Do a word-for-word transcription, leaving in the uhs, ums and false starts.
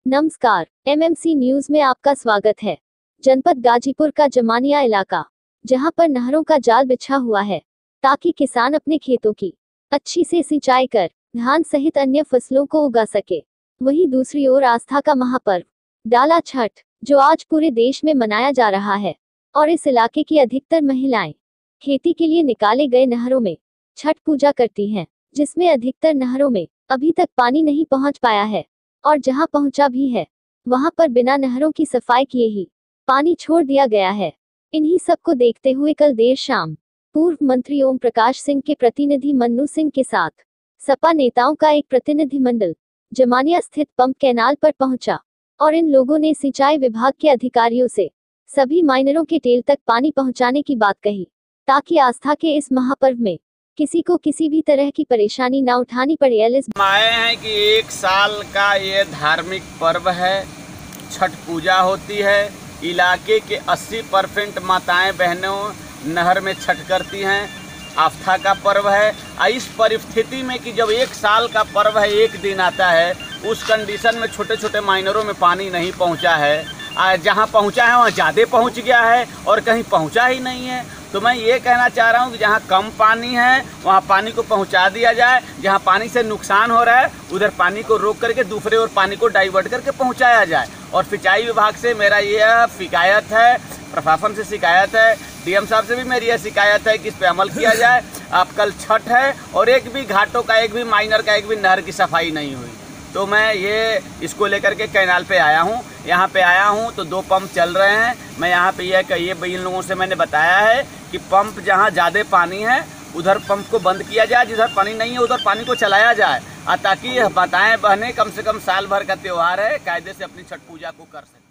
नमस्कार, MMC news में आपका स्वागत है। जनपद गाजीपुर का जमानिया इलाका, जहां पर नहरों का जाल बिछा हुआ है ताकि किसान अपने खेतों की अच्छी से सिंचाई कर धान सहित अन्य फसलों को उगा सके। वहीं दूसरी ओर आस्था का महापर्व डाला छठ, जो आज पूरे देश में मनाया जा रहा है और इस इलाके की अधिकतर महिलाएं खेती के लिए निकाले गए नहरों में छठ पूजा करती हैं, जिसमें अधिकतर नहरों में अभी तक पानी नहीं पहुंच पाया है और जहां पहुंचा भी है वहां पर बिना नहरों की सफाई किए ही पानी छोड़ दिया गया है। इन्हीं सब को देखते हुए कल देर शाम पूर्व मंत्री ओम प्रकाश सिंह के प्रतिनिधि मन्नू सिंह के साथ सपा नेताओं का एक प्रतिनिधिमंडल जमानिया स्थित पंप कैनाल पर पहुंचा और इन लोगों ने सिंचाई विभाग के अधिकारियों से सभी माइनरों के टेल तक पानी पहुंचाने की बात कही, ताकि आस्था के इस महापर्व में किसी को किसी भी तरह की परेशानी ना उठानी पड़े। एलिस आए हैं कि एक साल का ये धार्मिक पर्व है, छठ पूजा होती है। इलाके के अस्सी परसेंट माताएं बहनों नहर में छठ करती हैं। आस्था का पर्व है। इस परिस्थिति में कि जब एक साल का पर्व है, एक दिन आता है, उस कंडीशन में छोटे छोटे माइनरों में पानी नहीं पहुंचा है। जहां पहुंचा है वहां ज़्यादा पहुंच गया है और कहीं पहुंचा ही नहीं है। तो मैं ये कहना चाह रहा हूँ कि जहाँ कम पानी है वहाँ पानी को पहुँचा दिया जाए, जहाँ पानी से नुकसान हो रहा है उधर पानी को रोक करके दूसरे और पानी को डाइवर्ट करके पहुँचाया जाए। और सिंचाई विभाग से मेरा यह शिकायत है, प्रशासन से शिकायत है, डीएम साहब से भी मेरी यह शिकायत है कि इस पर अमल किया जाए। अब कल छठ है और एक भी घाटों का, एक भी माइनर का, एक भी नहर की सफाई नहीं हुई। तो मैं ये इसको लेकर के कैनाल पे आया हूँ। यहाँ पे आया हूँ तो दो पंप चल रहे हैं। मैं यहाँ पे यह कहिए इन लोगों से मैंने बताया है कि पंप जहाँ ज़्यादा पानी है उधर पंप को बंद किया जाए, जिधर पानी नहीं है उधर पानी को चलाया जाए, ताकि माताएं बहनें कम से कम साल भर का त्यौहार है, कायदे से अपनी छठ पूजा को कर सकें।